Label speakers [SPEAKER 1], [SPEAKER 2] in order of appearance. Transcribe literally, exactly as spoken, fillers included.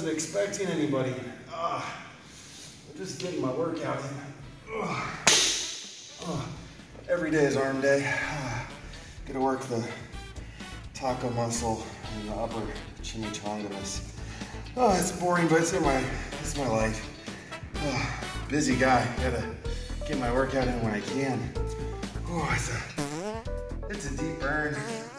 [SPEAKER 1] wasn't expecting anybody. Uh, I'm just getting my workout in. Uh, uh, every day is arm day. Uh, Gotta work the taco muscle and the upper chimichangas. Oh, it's boring, but it's in my, it's my life. Oh, busy guy. Gotta get my workout in when I can. Oh, it's a, it's a deep burn.